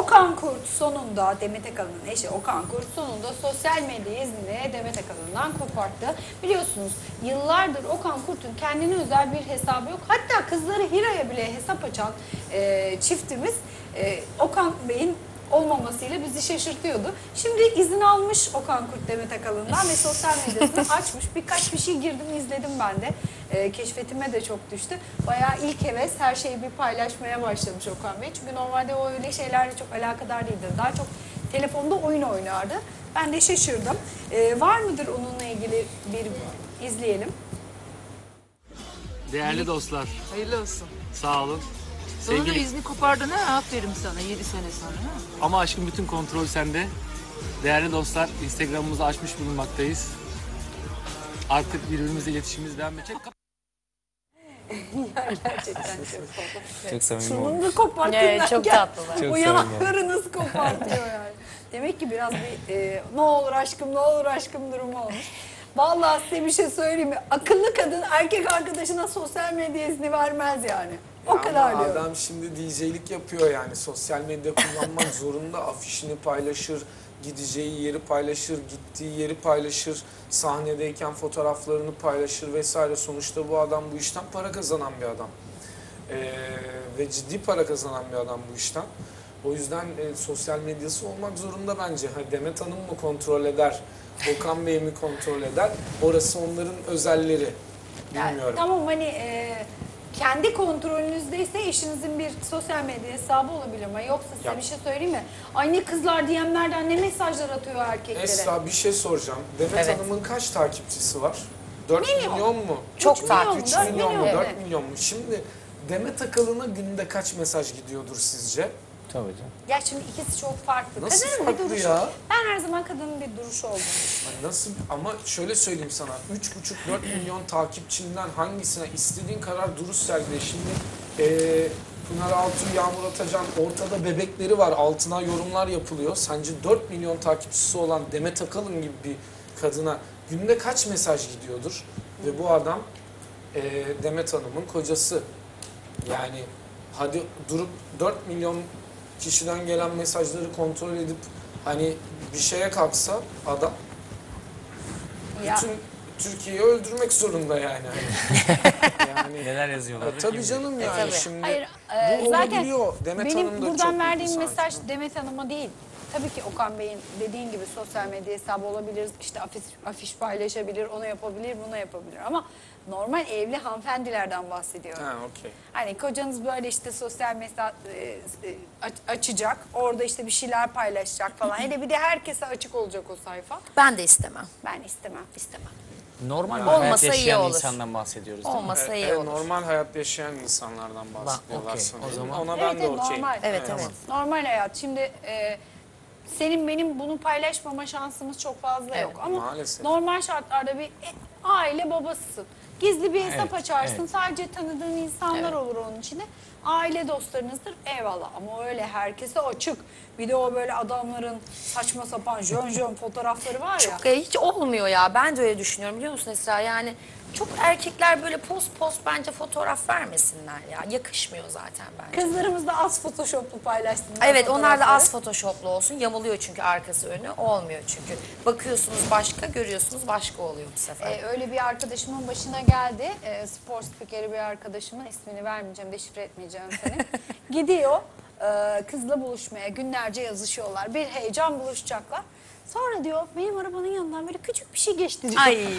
Okan Kurt sonunda, Demet Akalın'ın eşi Okan Kurt sonunda sosyal medya iznini Demet Akalın'dan koparttı. Biliyorsunuz yıllardır Okan Kurt'un kendine özel bir hesabı yok. Hatta kızları Hira'ya bile hesap açan çiftimiz Okan Bey'in olmamasıyla bizi şaşırtıyordu. Şimdi izin almış Okan Kurt Demet Akalın'dan ve sosyal medyasını açmış. Birkaç bir şey girdim, izledim ben de. Keşfetime de çok düştü. Bayağı ilk heves her şeyi bir paylaşmaya başlamış Okan Bey. Çünkü normalde o öyle şeylerle çok alakadar değildi. Daha çok telefonda oyun oynardı. Ben de şaşırdım. Var mıdır onunla ilgili bir izleyelim. Değerli dostlar, Hayırlı olsun. sağ olun. Sonunda Sevgili... izni kopardın ha, aferin sana 7 sene sonra. Ha? Ama aşkım bütün kontrol sende. Değerli dostlar, Instagram'ımızı açmış bulunmaktayız. Artık birbirimizle iletişimimiz devam edecek. Gerçekten çok tatlı. Çok samimi Şunun olmuş. da koparttın Evet, derken çok tatlılar. Çok o samimi yanakları nasıl kopartıyor yani. Demek ki biraz bir ne olur aşkım ne olur aşkım durumu olmuş. Vallahi size bir şey söyleyeyim mi? Akıllı kadın erkek arkadaşına sosyal medya izni vermez yani. O Ya kadar ama diyorum. adam şimdi DJ'lik yapıyor yani. Sosyal medya kullanmak zorunda. Afişini paylaşır, gideceği yeri paylaşır, gittiği yeri paylaşır, sahnedeyken fotoğraflarını paylaşır vesaire. Sonuçta bu adam bu işten para kazanan bir adam. Ve ciddi para kazanan bir adam bu işten. O yüzden sosyal medyası olmak zorunda bence. Ha, Demet Hanım mı kontrol eder, Okan Bey mi kontrol eder? Orası onların özelleri. Yani Bilmiyorum. tamam hani kendi kontrolünüzdeyse eşinizin bir sosyal medya hesabı olabilir ama yoksa size Ya. bir şey söyleyeyim mi? Ay ne kızlar DM'lerden ne mesajlar atıyor erkeklere. Esra bir şey soracağım. Demet Evet. Hanım'ın kaç takipçisi var? 4 Milyon. milyon mu? Çok 3 takip. milyon, 3 4 milyon mu? milyon. 4 Evet. milyon mu? Şimdi Demet Akalın'a günde kaç mesaj gidiyordur sizce? Tabii canım. Ya şimdi ikisi çok farklı. Nasıl Kadının farklı bir duruşu. ya? Ben her zaman kadının bir duruşu olduğunu Hani nasıl? Ama şöyle söyleyeyim sana. 3,5-4 milyon takipçinden hangisine istediğin kadar duruş sergile. Şimdi Pınar Altuğ, Yağmur Atacan ortada bebekleri var. Altına yorumlar yapılıyor. Sence 4 milyon takipçisi olan Demet Akalın gibi bir kadına günde kaç mesaj gidiyordur? Ve bu adam Demet Hanım'ın kocası. Yani hadi durup 4 milyon kişiden gelen mesajları kontrol edip hani bir şeye kalksa adam Ya. bütün Türkiye'yi öldürmek zorunda yani. Yani Neler yazıyorlar? tabii canım yani tabii. şimdi Hayır, bu zaten olabiliyor. Demet Hanım benim da buradan çok verdiğim iyi mesaj sanki. Demet Hanım'a değil. Tabii ki Okan Bey'in dediğin gibi sosyal medya hesabı olabilir, işte afiş paylaşabilir, onu yapabilir, bunu yapabilir. Ama normal evli hanımefendilerden bahsediyorum. Ha okey. Hani kocanız böyle işte sosyal medya açacak, orada işte bir şeyler paylaşacak falan. Hele bir de herkese açık olacak o sayfa. Ben de istemem. Ben istemem. Normal bir Olmasa hayat iyi yaşayan olur. insandan bahsediyoruz değil mi? Olmasa iyi Evet, olur. normal hayat yaşayan insanlardan bahsediyorlar okey. sanırım. O zaman- Ona Evet, ben de evet, okeyim. normal. Evet, evet. Normal hayat. Şimdi senin benim bunu paylaşmama şansımız çok fazla Evet, yok. Ama maalesef. normal şartlarda bir aile babasısın. Gizli bir hesap Evet, açarsın. evet. Sadece tanıdığın insanlar Evet. olur onun içinde. Aile dostlarınızdır. Eyvallah. Ama öyle herkese açık. Bir de o böyle adamların saçma sapan jön fotoğrafları var ya. Çok hiç olmuyor ya. Ben de öyle düşünüyorum biliyor musun Esra? Yani çok erkekler böyle post bence fotoğraf vermesinler ya. Yakışmıyor zaten bence. Kızlarımız da az photoshoplu paylaşsınlar. Evet onlar da fotoğrafları. az photoshoplu olsun. Yamuluyor çünkü arkası önü. Olmuyor çünkü. Bakıyorsunuz başka, görüyorsunuz başka oluyor bu sefer. Öyle bir arkadaşımın başına geldi. Spor spikeri bir arkadaşımın, ismini vermeyeceğim, deşifre etmeyeceğim seni. Gidiyor kızla buluşmaya, günlerce yazışıyorlar. Bir heyecan buluşacaklar. Sonra diyor benim arabanın yanından böyle küçük bir şey geçti diyor. Ay.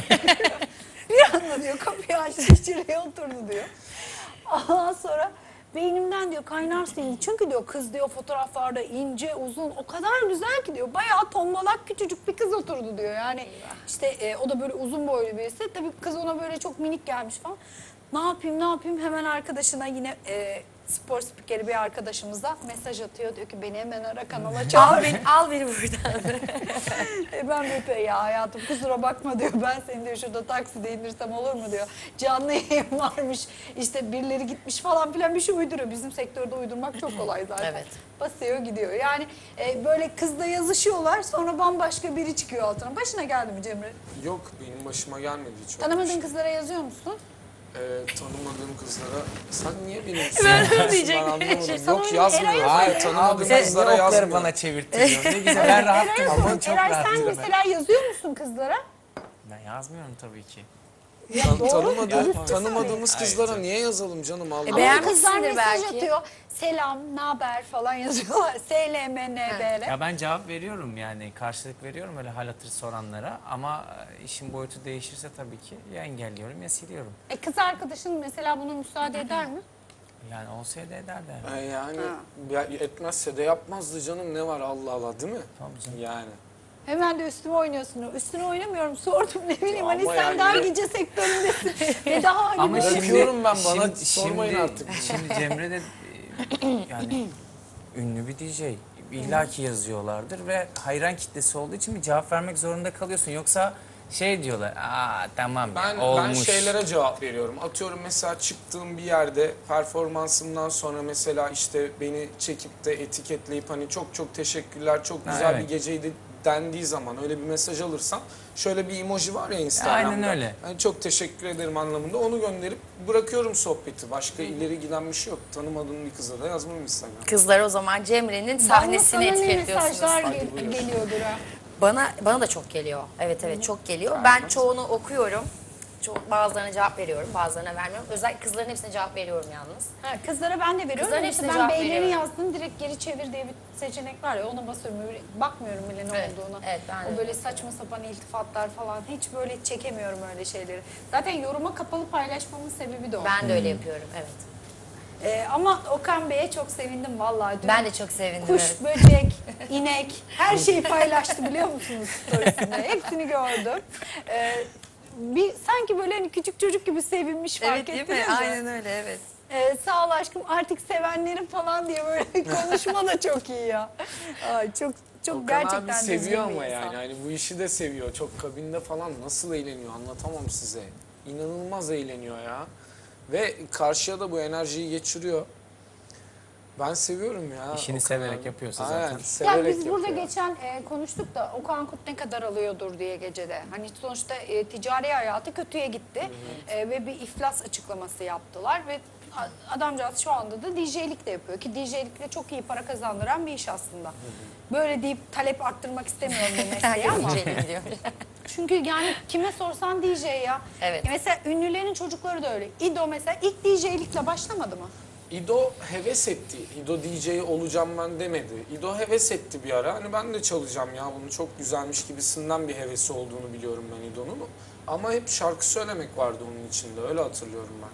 Bir anda diyor kapıyı açtı içeriye oturdu diyor. Ondan sonra beynimden diyor kaynar sildi. Çünkü diyor kız diyor fotoğraflarda ince uzun o kadar güzel ki diyor. Bayağı tombalak küçücük bir kız oturdu diyor. Yani işte o da böyle uzun boylu birisi. Tabii kız ona böyle çok minik gelmiş falan. Ne yapayım hemen arkadaşına yine spor spikeri bir arkadaşımıza mesaj atıyor. Diyor ki beni hemen ara kanala çağır. al beni buradan. Ben böyle ya hayatım kusura bakma diyor. Ben seni diyor şurada takside indirsem olur mu diyor. Canlı yayın varmış. İşte birileri gitmiş falan filan bir şey uyduruyor. Bizim sektörde uydurmak çok kolay zaten. Evet. Basıyor gidiyor. Yani böyle kızla yazışıyorlar sonra bambaşka biri çıkıyor altına. Başına geldi mi Cemre? Yok benim başıma gelmedi hiç. öyle bir Tanımadığın şey. kızlara yazıyor musun? tanımadığım kızlara sen niye benim Ben diyecektim. anlamadım. Sana Yok öyle yazmıyor. Eray'a Hayır Abi tanımadığım sen kızlara ne okları yazmıyor. bana çevirtiyorsun. Ne güzel ben rahattım ama çok Eray sen rahattım. mesela yazıyor musun kızlara? Ben yazmıyorum tabii ki. Tanımadığımız kızlara niye yazalım canım Allah E, Allah. beğen- Ama kızlar Beğenmişsindir mesaj belki. atıyor. Selam, naber falan yazıyorlar. SLMNBR. Ya ben cevap veriyorum yani karşılık veriyorum öyle hal hatır soranlara ama işin boyutu değişirse tabii ki ya engelliyorum ya siliyorum. Kız arkadaşın mesela buna müsaade eder mi? Yani olsaydı ederdi. Yani etmezse de yapmazdı canım ne var Allah Allah değil mi? Tabii canım. Yani. Hemen de üstüme oynuyorsun. Üstüne oynamıyorum. Sordum ne bileyim hani Ama sen yani daha de- gece sektöründesin. Ve daha hani Ama böyle- şimdi, Bırakıyorum ben, bana sormayın artık. Şimdi Cemre de yani ünlü bir DJ. İlla ki yazıyorlardır ve hayran kitlesi olduğu için bir cevap vermek zorunda kalıyorsun. Yoksa şey diyorlar, tamam ya, Ben olmuş. şeylere cevap veriyorum. Atıyorum mesela çıktığım bir yerde performansımdan sonra mesela işte beni çekip de etiketleyip hani çok çok teşekkürler, çok Ha, güzel evet. bir geceydi dendiği zaman öyle bir mesaj alırsam şöyle bir emoji var ya Instagram'da. Aynen öyle. Hani çok teşekkür ederim anlamında onu gönderip bırakıyorum sohbeti. Başka ileri giden bir şey yok. Tanımadığım bir kıza da yazmam Instagram. Kızlar o zaman Cemre'nin Bana sahnesini sana ne etiketliyorsunuz. mesajlar Hadi buyur. geliyordur ha. Bana da çok geliyor. Evet çok geliyor. Ben çoğunu okuyorum. Bazılarına cevap veriyorum, bazılarına vermiyorum. Özellikle kızların hepsine cevap veriyorum yalnız. Ha, kızlara ben de veriyorum. Kızların Mesela hepsine ben cevap beyleri veriyorum. yazdım direkt geri çevir diye bir seçenek var ya ona basıyorum. Öyle bakmıyorum bile ne Evet, olduğuna. evet, ben de O böyle öyle saçma sapan iltifatlar falan hiç böyle çekemiyorum öyle şeyleri. Zaten yoruma kapalı paylaşmamın sebebi de o. Ben de öyle yapıyorum, evet. Ama Okan Bey'e çok sevindim vallahi. Dün Ben de çok sevindim. kuş, evet. böcek, inek her şeyi paylaştı biliyor musunuz storiesinde? Hepsini gördüm. Sanki böyle hani küçük çocuk gibi sevinmiş fark Evet değil ettiniz mi? mi? Aynen öyle, evet. Sağ ol aşkım artık sevenlerim falan diye böyle konuşma da çok iyi ya. Ay, çok Okan gerçekten abi düzgün seviyor bir ama insan. yani hani bu işi de seviyor. Çok kabinde falan nasıl eğleniyor anlatamam size. İnanılmaz eğleniyor ya. Ve karşıya da bu enerjiyi geçiriyor. Ben seviyorum ya. İşini Okan severek abi. yapıyorsa Aynen, zaten. Ya severek biz burada yapıyor. geçen konuştuk da Okan Kurt ne kadar alıyordur diye gecede. Hani sonuçta ticari hayatı kötüye gitti ve bir iflas açıklaması yaptılar ve adamcağız şu anda da DJ'lik de yapıyor ki DJ'likle çok iyi para kazandıran bir iş aslında. Böyle deyip talep arttırmak istemiyorum bu mesleği ama. Herkes diyor. Çünkü yani kime sorsan DJ ya. Evet. Mesela ünlülerin çocukları da öyle. İdo mesela ilk DJ'likle başlamadı mı? İdo heves etti. İdo DJ olacağım ben demedi. İdo heves etti bir ara. Hani ben de çalacağım ya bunu çok güzelmiş gibisinden bir hevesi olduğunu biliyorum ben İdo'nun. Ama hep şarkı söylemek vardı onun içinde. Öyle hatırlıyorum ben.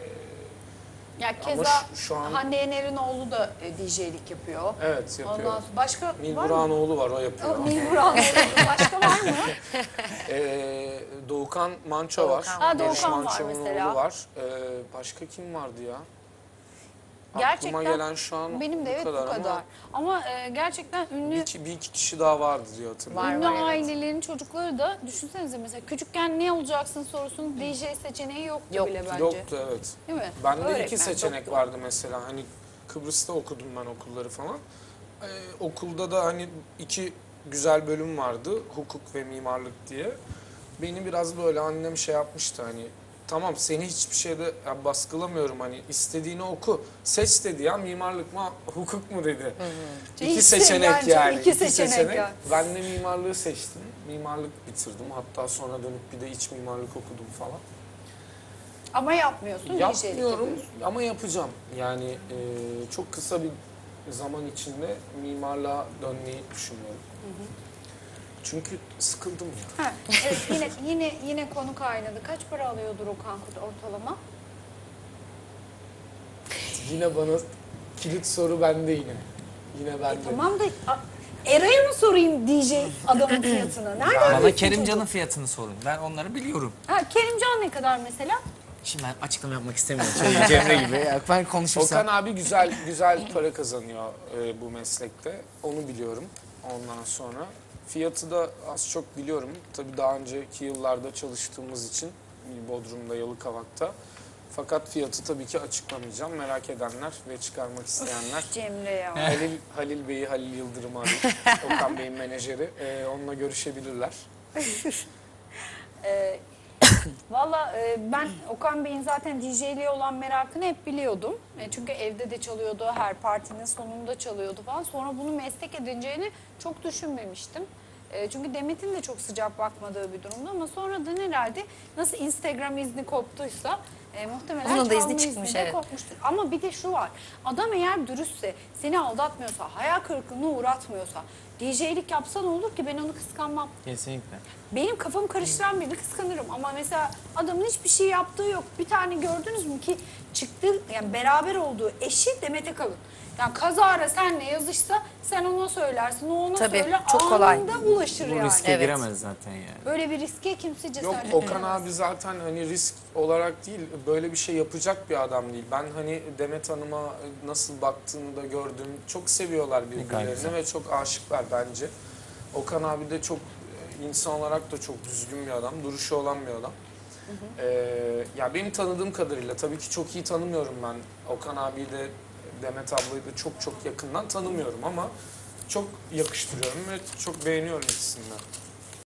Ya Ama keza şu an- Hande Yener'in oğlu da DJ'lik yapıyor. Evet yapıyor. Ondan sonra başka Nil var mı? Burhanoğlu var o yapıyor. Nil Burhanoğlu. Başka var mı? Doğukan Manço var. Doğukan var. Barış Doğukan var Manço'nun mesela. oğlu var. Başka kim vardı ya? Gerçekten Aklıma gelen şu an benim de evet bu ama kadar. Ama gerçekten ünlü bir iki kişi daha vardı diye hatırlıyorum. ünlü Var, evet. ailelerin çocukları da düşünsenize mesela küçükken ne olacaksın sorusunun DJ seçeneği yoktu Yok, bile bence. Yoktu evet. Değil mi? Bende Öğretmen, iki seçenek doktor. vardı mesela. Hani Kıbrıs'ta okudum ben okulları falan. Okulda da hani iki güzel bölüm vardı. Hukuk ve mimarlık diye. Beni biraz böyle annem şey yapmıştı hani tamam seni hiçbir şeyde baskılamıyorum hani istediğini oku. Seç dedi ya mimarlık mı hukuk mu dedi. İki İşte seçenek bence yani. iki seçenek ya. Ben de mimarlığı seçtim. Mimarlık bitirdim. Hatta sonra dönüp bir de iç mimarlık okudum falan. Ama yapmıyorsun. DJ'lik Yapmıyorum yapıyorsun. ama yapacağım. Yani çok kısa bir zaman içinde mimarlığa dönmeyi düşünüyorum. Çünkü sıkıldım ya. Ha, evet, yine konu kaynadı. Kaç para alıyordur Okan Kurt ortalama? Yine bana kilit soru bende yine. Yine bende. Tamam da Eray'a mı sorayım DJ adamın fiyatını? Nereden Bana bilsin Kerimcan'ın çocuk? fiyatını sorun. Ben onları biliyorum. Ha, Kerimcan ne kadar mesela? Şimdi ben açıklama yapmak istemiyorum. Çünkü Cemre gibi. Ya ben konuşursam. Okan abi güzel para kazanıyor bu meslekte. Onu biliyorum. Ondan sonra fiyatı da az çok biliyorum. Tabii daha önceki yıllarda çalıştığımız için Bodrum'da, Yalıkavak'ta. Fakat fiyatı tabii ki açıklamayacağım. Merak edenler ve çıkarmak isteyenler Cemre ya. Halil Bey'i, Halil Yıldırım'ı arayıp Okan Bey'in menajeri onunla görüşebilirler. Valla ben Okan Bey'in zaten DJ'liğe olan merakını hep biliyordum. Çünkü evde de çalıyordu, her partinin sonunda çalıyordu falan. Sonra bunu meslek edineceğini çok düşünmemiştim. Çünkü Demet'in de çok sıcak bakmadığı bir durumda ama sonradan herhalde nasıl Instagram izni koptuysa muhtemelen Onun da izni çalma çıkmış, izni de evet. kopmuştur. Ama bir de şu var, adam eğer dürüstse, seni aldatmıyorsa, hayal kırıklığına uğratmıyorsa, DJ'lik yapsa ne olur ki, ben onu kıskanmam. Kesinlikle. Benim kafamı karıştıran birini kıskanırım ama mesela adamın hiçbir şey yaptığı yok. Bir tane gördünüz mü ki çıktı, yani beraber olduğu eşi Demet Akalın. Yani kazara senle yazışsa sen ona söylersin, o ona Tabii, söyler, çok kolay. anında ulaşır Bu yani. riske Evet. giremez zaten yani. Böyle bir riske kimse Yok, cesaret Okan edemez. abi zaten hani risk olarak değil, böyle bir şey yapacak bir adam değil. Ben hani Demet Hanım'a nasıl baktığını da gördüm. Çok seviyorlar kadar birbirlerini güzel. ve çok aşıklar bence. Okan abi de çok insan olarak da çok düzgün bir adam, duruşu olan bir adam. Ya benim tanıdığım kadarıyla, tabii ki çok iyi tanımıyorum ben. Okan abiyi de Demet ablayı da çok yakından tanımıyorum ama çok yakıştırıyorum ve çok beğeniyorum ikisini de.